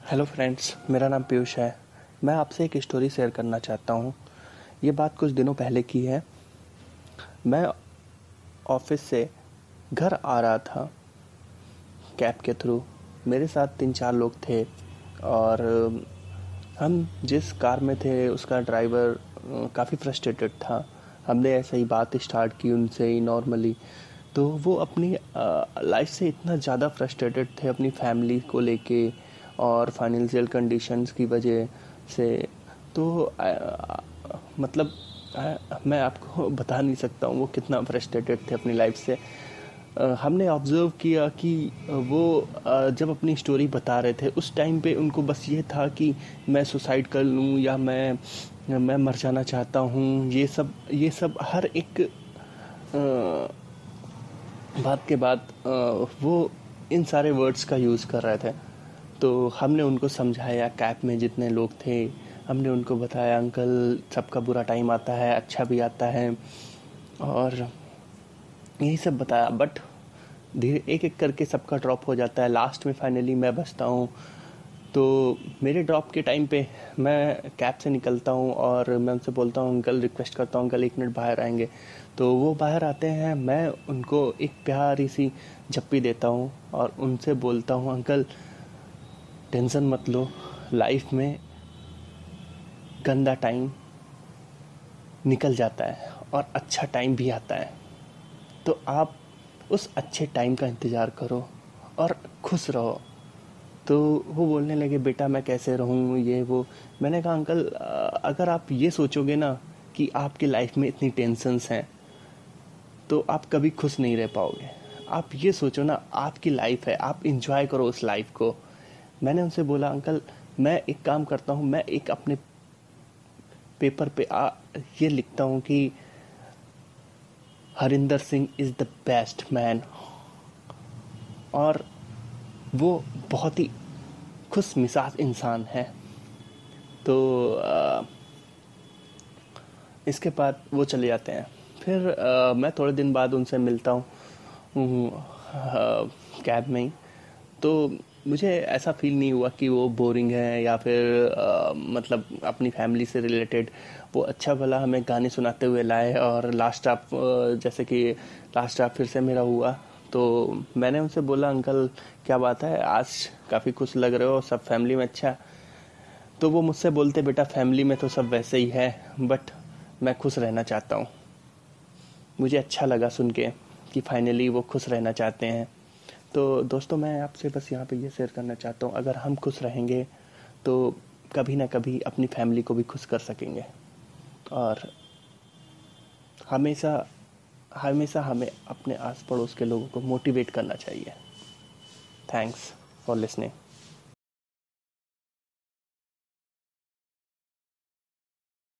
Hello friends, मेरा नाम पीयूष है। मैं आपसे एक स्टोरी शेयर करना चाहता हूँ। ये बात कुछ दिनों पहले की है। मैं ऑफिस से घर आ रहा था कैब के थ्रू। मेरे साथ 3-4 लोग थे और हम जिस कार में थे उसका ड्राइवर काफ़ी फ्रस्ट्रेटेड था। हमने ऐसे ही बात स्टार्ट की उनसे ही नॉर्मली। तो वो अपनी लाइफ से इतना ज़्यादा फ्रस्ट्रेटेड थे अपनी फैमिली को लेके और फाइनेंशियल कंडीशंस की वजह से। तो मतलब मैं आपको बता नहीं सकता हूँ वो कितना फ्रस्ट्रेटेड थे अपनी लाइफ से। हमने ऑब्ज़र्व किया कि वो जब अपनी स्टोरी बता रहे थे उस टाइम पे उनको बस ये था कि मैं सुसाइड कर लूँ या मैं मर जाना चाहता हूँ। ये सब हर एक बात के बाद वो इन सारे वर्ड्स का यूज़ कर रहे थे। तो हमने उनको समझाया, कैब में जितने लोग थे हमने उनको बताया, अंकल सबका बुरा टाइम आता है, अच्छा भी आता है, और यही सब बताया। बट धीरे एक एक करके सबका ड्रॉप हो जाता है। लास्ट में फाइनली मैं बचता हूँ। तो मेरे ड्रॉप के टाइम पे मैं कैब से निकलता हूँ और मैं उनसे बोलता हूँ, अंकल रिक्वेस्ट करता हूँ अंकल 1 मिनट बाहर आएंगे। तो वो बाहर आते हैं। मैं उनको एक प्यारी सी झप्पी देता हूँ और उनसे बोलता हूँ, अंकल टेंशन मत लो, लाइफ में गंदा टाइम निकल जाता है और अच्छा टाइम भी आता है। तो आप उस अच्छे टाइम का इंतज़ार करो और खुश रहो। तो वो बोलने लगे, बेटा मैं कैसे रहूँ, ये वो। मैंने कहा, अंकल अगर आप ये सोचोगे ना कि आपकी लाइफ में इतनी टेंशन्स हैं तो आप कभी खुश नहीं रह पाओगे। आप ये सोचो ना, आपकी लाइफ है, आप इंजॉय करो उस लाइफ को। मैंने उनसे बोला, अंकल मैं एक काम करता हूँ, मैं एक अपने पेपर पे ये लिखता हूँ कि Harinder Singh is the best man. और वो बहुत ही खुश मिजाज इंसान है। तो इसके बाद वो चले जाते हैं। फिर मैं थोड़े दिन बाद उनसे मिलता हूँ कैब में ही। तो मुझे ऐसा फील नहीं हुआ कि वो बोरिंग है या फिर मतलब अपनी फैमिली से रिलेटेड। वो अच्छा भला हमें गाने सुनाते हुए लाए और लास्ट स्टॉप जैसे कि लास्ट स्टॉप फिर से मेरा हुआ। तो मैंने उनसे बोला, अंकल क्या बात है, आज काफ़ी खुश लग रहे हो, सब फैमिली में अच्छा। तो वो मुझसे बोलते, बेटा फैमिली में तो सब वैसे ही है, बट मैं खुश रहना चाहता हूँ। मुझे अच्छा लगा सुन के कि फाइनली वो खुश रहना चाहते हैं। तो दोस्तों, मैं आपसे बस यहाँ पे ये शेयर करना चाहता हूँ, अगर हम खुश रहेंगे तो कभी ना कभी अपनी फैमिली को भी खुश कर सकेंगे। और हमेशा हमेशा हमें अपने आस पड़ोस के लोगों को मोटिवेट करना चाहिए। Thanks for listening.